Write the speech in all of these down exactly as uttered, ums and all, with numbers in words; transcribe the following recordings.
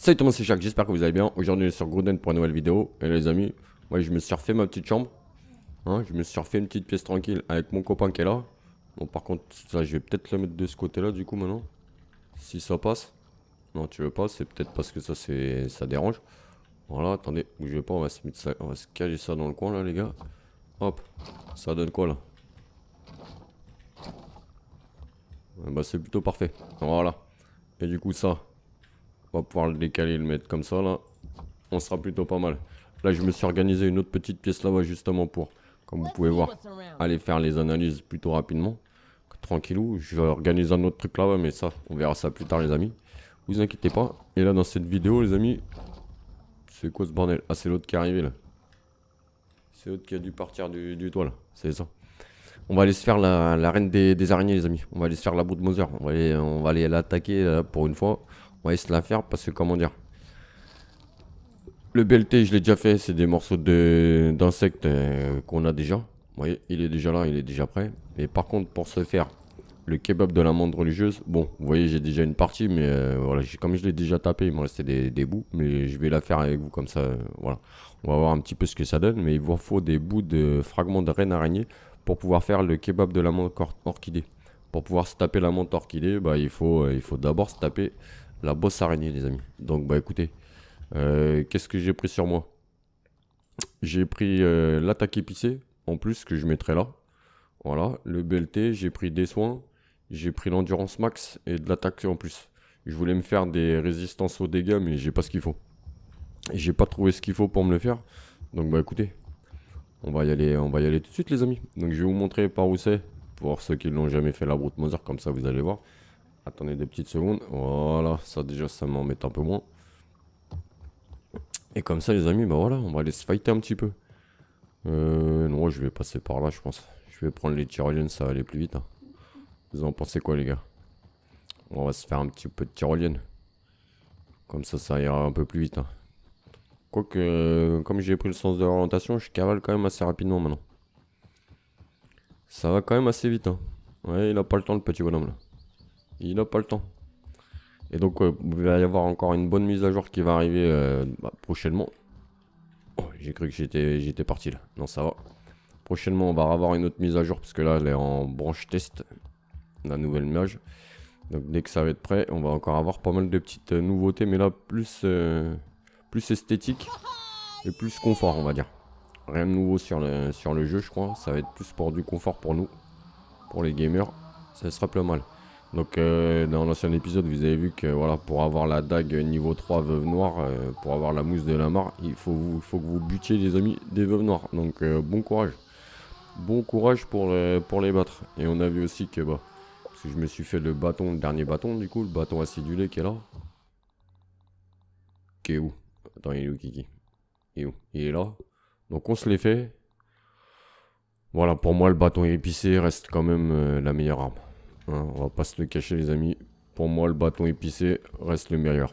Salut tout le monde, c'est Jacques, j'espère que vous allez bien. Aujourd'hui on est sur Gruden pour une nouvelle vidéo. Et les amis, moi je me suis refait ma petite chambre. Hein, je me suis refait une petite pièce tranquille avec mon copain qui est là. Bon par contre, ça je vais peut-être le mettre de ce côté là du coup maintenant. Si ça passe. Non tu veux pas, c'est peut-être parce que ça c'est ça dérange. Voilà, attendez, bougez pas, on va se mettre ça, on va se caler ça dans le coin là les gars. Hop, ça donne quoi là? Bah c'est plutôt parfait. Voilà. Et du coup ça, on va pouvoir le décaler et le mettre comme ça là. On sera plutôt pas mal. Là je me suis organisé une autre petite pièce là-bas justement pour, comme vous pouvez voir, aller faire les analyses plutôt rapidement. Tranquillou, je vais organiser un autre truc là-bas, mais ça, on verra ça plus tard les amis. Vous inquiétez pas. Et là dans cette vidéo les amis, c'est quoi ce bordel? Ah c'est l'autre qui est arrivé là. C'est l'autre qui a dû partir du, du toit là, c'est ça. On va aller se faire la, la reine des, des araignées les amis. On va aller se faire la bout de Mother. On va aller, on va aller l'attaquer pour une fois. On va aller se la faire parce que comment dire. Le B L T je l'ai déjà fait, c'est des morceaux de d'insectes euh, qu'on a déjà. Vous voyez, il est déjà là, il est déjà prêt. Et par contre pour se faire le kebab de l'amande religieuse, bon, vous voyez j'ai déjà une partie, mais euh, voilà, comme je l'ai déjà tapé, il me restait des, des bouts. Mais je vais la faire avec vous comme ça, euh, voilà. On va voir un petit peu ce que ça donne, mais il vous faut des bouts de fragments de reine araignée pour pouvoir faire le kebab de l'amande orchidée. Pour pouvoir se taper l'amande orchidée, bah, il faut, euh, il faut d'abord se taper la bosse araignée les amis. Donc bah écoutez. Euh, Qu'est-ce que j'ai pris sur moi? J'ai pris euh, l'attaque épicée, en plus, que je mettrai là. Voilà, le B L T, j'ai pris des soins, j'ai pris l'endurance max et de l'attaque en plus. Je voulais me faire des résistances aux dégâts, mais j'ai pas ce qu'il faut. Et j'ai pas trouvé ce qu'il faut pour me le faire. Donc bah écoutez, on va y aller, on va y aller tout de suite les amis. Donc je vais vous montrer par où c'est, pour ceux qui l'ont jamais fait la broute Mother, comme ça vous allez voir. Attendez des petites secondes, voilà, ça déjà ça m'embête un peu moins. Et comme ça les amis, bah voilà, on va aller se fighter un petit peu. Euh, non, je vais passer par là je pense. Je vais prendre les tyroliennes, ça va aller plus vite. Hein. Vous en pensez quoi les gars? On va se faire un petit peu de tyrolienne. Comme ça, ça ira un peu plus vite. Hein. Quoique, euh, comme j'ai pris le sens de l'orientation, je cavale quand même assez rapidement maintenant. Ça va quand même assez vite. Hein. Ouais, il a pas le temps le petit bonhomme là. Il a pas le temps. Et donc, euh, il va y avoir encore une bonne mise à jour qui va arriver euh, bah, prochainement. Oh, j'ai cru que j'étais j'étais parti là. Non, ça va. Prochainement, on va avoir une autre mise à jour parce que là, elle est en branche test. La nouvelle mage. Donc, dès que ça va être prêt, on va encore avoir pas mal de petites euh, nouveautés. Mais là, plus, euh, plus esthétique et plus confort, on va dire. Rien de nouveau sur le, sur le jeu, je crois. Ça va être plus pour du confort pour nous. Pour les gamers. Ça sera pas mal. Donc euh, dans l'ancien épisode vous avez vu que voilà, pour avoir la dague niveau trois veuve noire, euh, pour avoir la mousse de la mare, il faut, vous, faut que vous butiez les amis des veuves noires. Donc euh, bon courage. Bon courage pour, le, pour les battre. Et on a vu aussi que bah, parce que je me suis fait le bâton, le dernier bâton du coup, le bâton acidulé qui est là. Qui est où? Attends, il est où Kiki? Il est où? Il est là. Donc on se l'est fait. Voilà, pour moi le bâton épicé reste quand même euh, la meilleure arme. Hein, on va pas se le cacher les amis. Pour moi le bâton épicé reste le meilleur.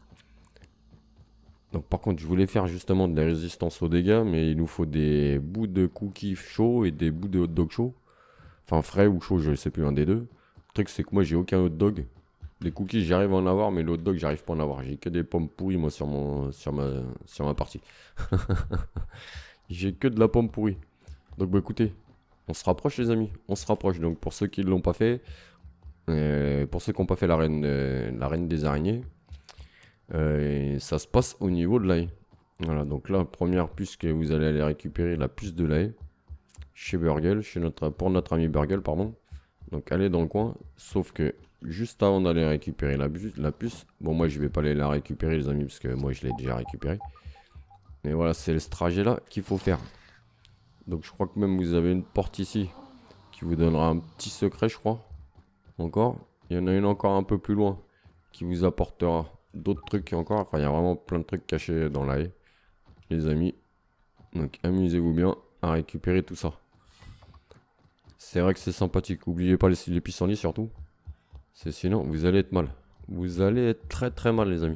Donc par contre je voulais faire justement de la résistance aux dégâts. Mais il nous faut des bouts de cookies chauds et des bouts de hot dog chauds. Enfin frais ou chauds, je sais plus, un des deux. Le truc c'est que moi j'ai aucun hot dog. Des cookies j'arrive à en avoir, mais le hot dog j'arrive pas à en avoir. J'ai que des pommes pourries moi sur, mon, sur, ma, sur ma partie. J'ai que de la pomme pourrie. Donc bah écoutez, on se rapproche les amis, on se rapproche. Donc pour ceux qui ne l'ont pas fait, euh, pour ceux qui n'ont pas fait la reine, euh, la reine des araignées, euh, ça se passe au niveau de l'ail. Voilà, donc là, première puce que vous allez aller récupérer, la puce de l'ail, chez Burgle, chez notre, pour notre ami Burgle, pardon. Donc elle est dans le coin, sauf que juste avant d'aller récupérer la, la puce, bon moi je vais pas aller la récupérer les amis, parce que moi je l'ai déjà récupéré. Mais voilà, c'est ce trajet là qu'il faut faire. Donc je crois que même vous avez une porte ici qui vous donnera un petit secret je crois. Encore. Il y en a une encore un peu plus loin qui vous apportera d'autres trucs encore. Enfin il y a vraiment plein de trucs cachés dans la haie. Les amis. Donc amusez-vous bien à récupérer tout ça. C'est vrai que c'est sympathique. N'oubliez pas les, les pissenlits surtout. C'est sinon vous allez être mal. Vous allez être très très mal les amis.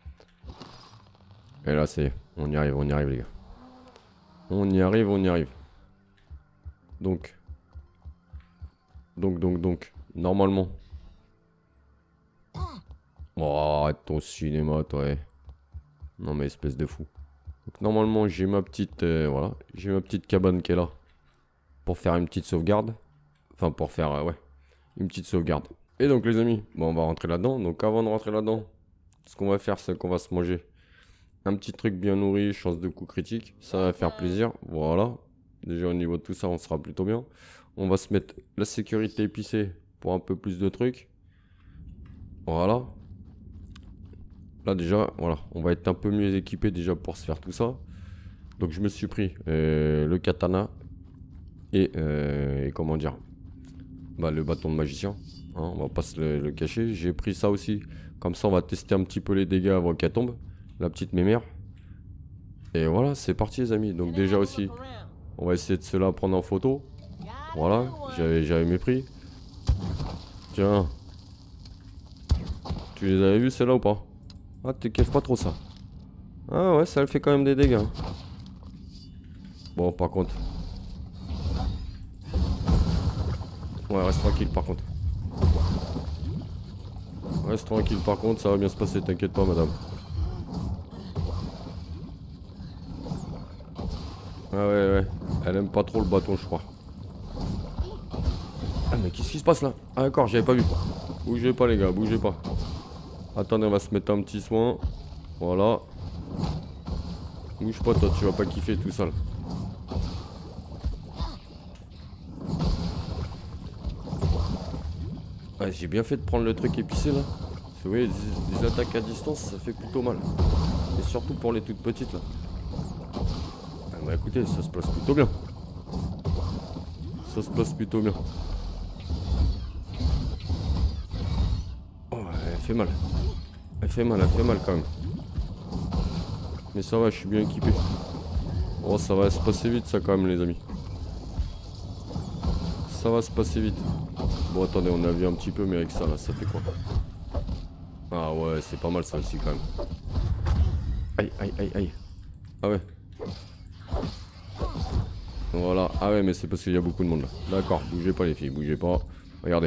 Et là c'est... On y arrive, on y arrive les gars. On y arrive, on y arrive. Donc. Donc, donc, donc. Normalement. Oh, arrête ton cinéma, toi. Non mais espèce de fou. Donc normalement j'ai ma petite... Euh, voilà. J'ai ma petite cabane qui est là. Pour faire une petite sauvegarde. Enfin pour faire... Euh, ouais. Une petite sauvegarde. Et donc les amis, bon on va rentrer là-dedans. Donc avant de rentrer là-dedans, ce qu'on va faire c'est qu'on va se manger un petit truc bien nourri, chance de coup critique. Ça va faire plaisir. Voilà. Déjà au niveau de tout ça on sera plutôt bien. On va se mettre la sécurité épicée pour un peu plus de trucs. Voilà. Là déjà, voilà, on va être un peu mieux équipé déjà pour se faire tout ça. Donc je me suis pris euh, le katana et, euh, et comment dire, bah, le bâton de magicien. Hein, on va pas se le, le cacher. J'ai pris ça aussi. Comme ça on va tester un petit peu les dégâts avant qu'elle tombe. La petite mémère. Et voilà, c'est parti les amis. Donc déjà aussi, on va essayer de se la prendre en photo. Voilà, j'avais mes prix. Tiens. Tu les avais vus celles-là ou pas? Ah, te kiffe pas trop ça. Ah ouais, ça le fait quand même des dégâts. Bon, par contre. Ouais, reste tranquille par contre. Reste tranquille par contre, ça va bien se passer, t'inquiète pas madame. Ah ouais, ouais. Elle aime pas trop le bâton, je crois. Ah mais qu'est-ce qui se passe là? Ah d'accord, j'avais pas vu. Bougez pas les gars, bougez pas. Attendez, on va se mettre un petit soin. Voilà. Bouge pas toi, tu vas pas kiffer tout ça là. Ouais, j'ai bien fait de prendre le truc épicé là. Vous voyez, des, des attaques à distance, ça fait plutôt mal. Et surtout pour les toutes petites là. Ah bah écoutez, ça se place plutôt bien. Ça se place plutôt bien. Oh, elle fait mal. Elle fait mal, elle fait mal quand même. Mais ça va, je suis bien équipé. Oh, ça va se passer vite ça quand même les amis. Ça va se passer vite. Bon attendez, on a vu un petit peu mais avec ça là, ça fait quoi? Ah ouais, c'est pas mal ça aussi quand même. Aïe, aïe, aïe, aïe. Ah ouais. Voilà. Ah ouais, mais c'est parce qu'il y a beaucoup de monde là. D'accord, bougez pas les filles, bougez pas. Regardez.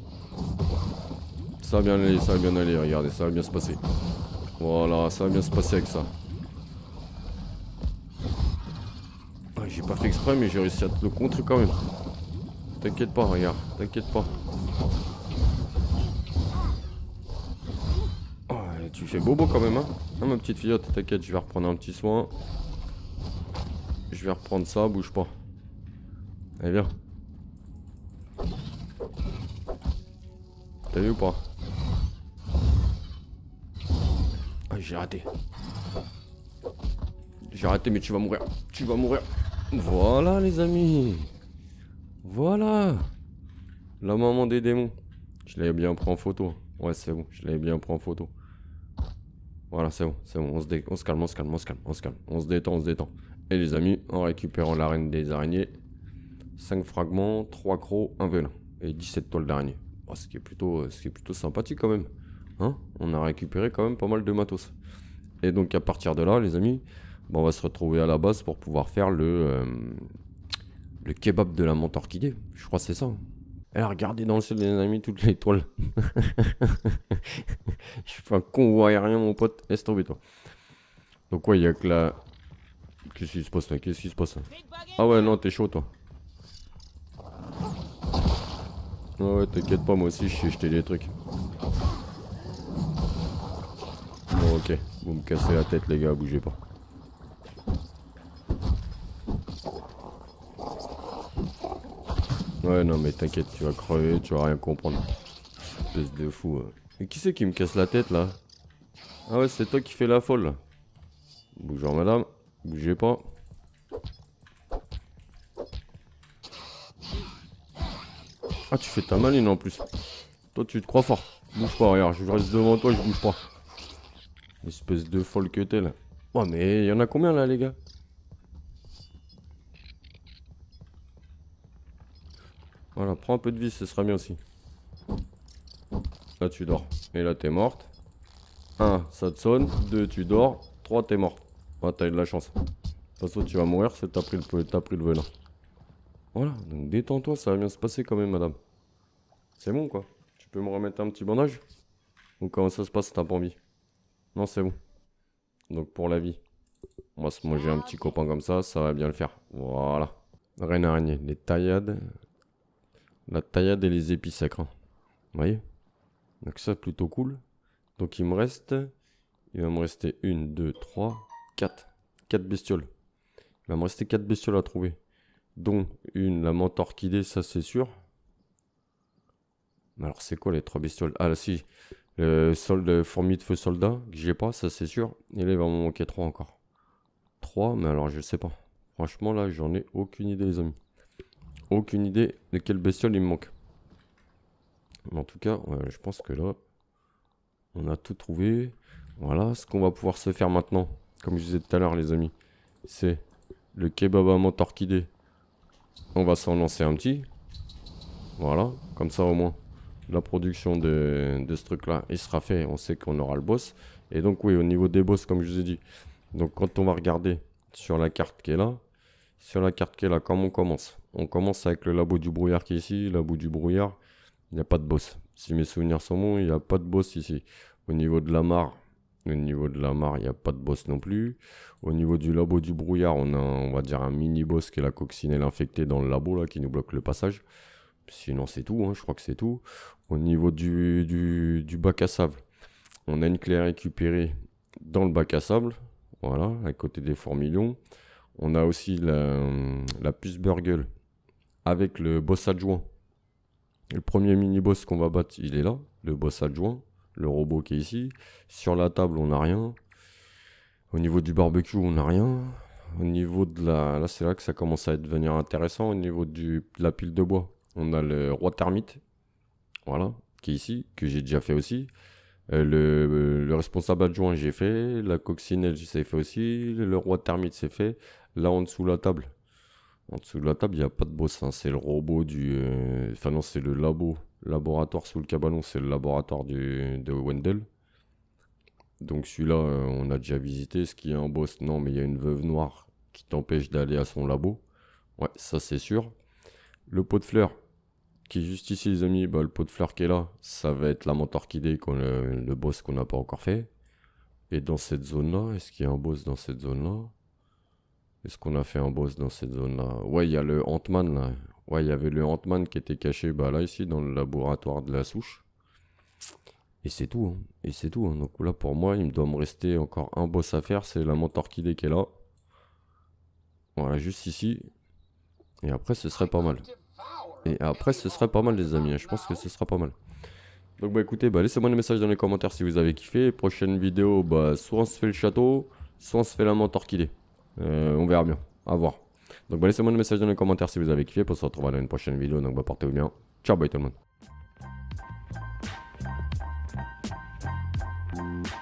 Ça va bien aller, ça va bien aller, regardez, ça va bien se passer. Voilà, ça va bien se passer avec ça. Ah, j'ai pas fait exprès, mais j'ai réussi à te le contrer quand même. T'inquiète pas, regarde, t'inquiète pas. Oh, tu fais bobo quand même, hein. Ah, ma petite fillette, t'inquiète, je vais reprendre un petit soin. Je vais reprendre ça, bouge pas. Allez, viens. T'as vu ou pas? Ah, j'ai raté. J'ai raté, mais tu vas mourir. Tu vas mourir. Voilà, les amis. Voilà. La maman des démons. Je l'avais bien pris en photo. Ouais, c'est bon. Je l'avais bien pris en photo. Voilà, c'est bon. C'est bon. On se, dé... on se calme, on se calme, on se calme, on se calme. On se détend, on se détend. Et les amis, en récupérant la reine des araignées, cinq fragments, trois crocs, un venin. Et dix-sept toiles d'araignée. Oh, ce qui est plutôt, ce qui est plutôt sympathique quand même. Hein? On a récupéré quand même pas mal de matos. Et donc à partir de là, les amis, bah, on va se retrouver à la base pour pouvoir faire le, euh, le kebab de la menthe orchidée. Je crois que c'est ça. Et regardez dans le ciel, les amis, toutes les étoiles. Je fais un convoi aérien, mon pote. Laisse tomber, toi. Donc, ouais, il y a que la. Qu'est-ce qui se passe là? Qu'est-ce qui se passe là? Ah, ouais, non, t'es chaud, toi. Ah, ouais, t'inquiète pas, moi aussi, je sais jeter des trucs. Bon, ok. Vous me cassez la tête, les gars, bougez pas. Ouais, non, mais t'inquiète, tu vas crever, tu vas rien comprendre. Espèce de fou. Euh. Mais qui c'est qui me casse la tête là? Ah ouais, c'est toi qui fais la folle là. Bonjour madame, bougez pas. Ah, tu fais ta maline en plus. Toi, tu te crois fort. Bouge pas, regarde, je reste devant toi, je bouge pas. Espèce de folle que t'es là. Oh, mais il y en a combien là, les gars? Voilà, prends un peu de vie, ce sera bien aussi. Là, tu dors. Et là, t'es morte. un, ça te sonne. deux, tu dors. trois, t'es mort. Ah, t'as eu de la chance. De toute façon, tu vas mourir, c'est t'as pris, pris le venin. Voilà, donc détends-toi, ça va bien se passer quand même, madame. C'est bon, quoi. Tu peux me remettre un petit bandage? Ou comment ça se passe, t'as pas envie? Non, c'est bon. Donc pour la vie, on va se manger un petit copain comme ça, ça va bien le faire. Voilà. Reine araignée, les taillades. La taillade et les épis secs. Hein. Vous voyez? Donc ça, plutôt cool. Donc il me reste... Il va me rester une, deux, trois, quatre. quatre bestioles. Il va me rester quatre bestioles à trouver. Dont une, la menthe orchidée, ça c'est sûr. Mais alors c'est quoi les trois bestioles? Ah là si, le solde fourmi de feu soldat, que j'ai pas, ça c'est sûr. Et là il va m'en manquer trois encore. trois, mais alors je sais pas. Franchement là j'en ai aucune idée les amis. Aucune idée de quelle bestiole il me manque. Mais en tout cas, ouais, je pense que là, on a tout trouvé. Voilà, ce qu'on va pouvoir se faire maintenant, comme je disais tout à l'heure les amis, c'est le kebab à menthe orchidée. On va s'en lancer un petit. Voilà, comme ça au moins, la production de, de ce truc-là, il sera fait. On sait qu'on aura le boss. Et donc oui, au niveau des boss, comme je vous ai dit, donc quand on va regarder sur la carte qui est là, sur la carte qui est là, comment on commence? On commence avec le labo du brouillard qui est ici. Labo du brouillard, il n'y a pas de boss. Si mes souvenirs sont bons, il n'y a pas de boss ici. Au niveau de la mare, au niveau de la mare, il n'y a pas de boss non plus. Au niveau du labo du brouillard, on a, on va dire, un mini-boss qui est la coccinelle infectée dans le labo, là, qui nous bloque le passage. Sinon, c'est tout, hein, je crois que c'est tout. Au niveau du, du, du bac à sable, on a une clé à récupérer dans le bac à sable. Voilà, à côté des fourmilions. On a aussi la, la puce Burgle avec le boss adjoint. Le premier mini-boss qu'on va battre, il est là, le boss adjoint, le robot qui est ici. Sur la table, on n'a rien. Au niveau du barbecue, on n'a rien. Au niveau de la... Là, c'est là que ça commence à devenir intéressant. Au niveau du... de la pile de bois, on a le roi termite. Voilà, qui est ici, que j'ai déjà fait aussi. Euh, le, le responsable adjoint, j'ai fait. La coccinelle, j'ai fait aussi. Le roi termite, c'est fait. Là, en dessous de la table. En dessous de la table, il n'y a pas de boss. Hein. C'est le robot du... Euh... Enfin non, c'est le labo. Laboratoire sous le cabanon, c'est le laboratoire du... de Wendell. Donc celui-là, euh, on a déjà visité. Est-ce qu'il y a un boss? Non, mais il y a une veuve noire qui t'empêche d'aller à son labo. Ouais, ça c'est sûr. Le pot de fleurs, qui est juste ici, les amis. Bah, le pot de fleurs qui est là, ça va être la menthe orchidée, le, le boss qu'on n'a pas encore fait. Et dans cette zone-là, est-ce qu'il y a un boss dans cette zone-là? Est-ce qu'on a fait un boss dans cette zone-là? Ouais, il y a le Ant-Man là. Ouais, il y avait le Ant-Man qui était caché bah, là, ici, dans le laboratoire de la souche. Et c'est tout. Hein. Et c'est tout. Hein. Donc là, pour moi, il me doit me rester encore un boss à faire. C'est la menthe orchidée qui est là. Voilà, juste ici. Et après, ce serait pas mal. Et après, ce serait pas mal, les amis. Je pense que ce sera pas mal. Donc, bah écoutez, bah, laissez-moi des messages dans les commentaires si vous avez kiffé. Prochaine vidéo, bah, soit on se fait le château, soit on se fait la menthe orchidée. Euh, on verra bien, à voir. Donc bah, laissez-moi un message dans les commentaires si vous avez kiffé. Pour se retrouver dans une prochaine vidéo. Donc bah, portez-vous bien. Ciao, bye tout le monde.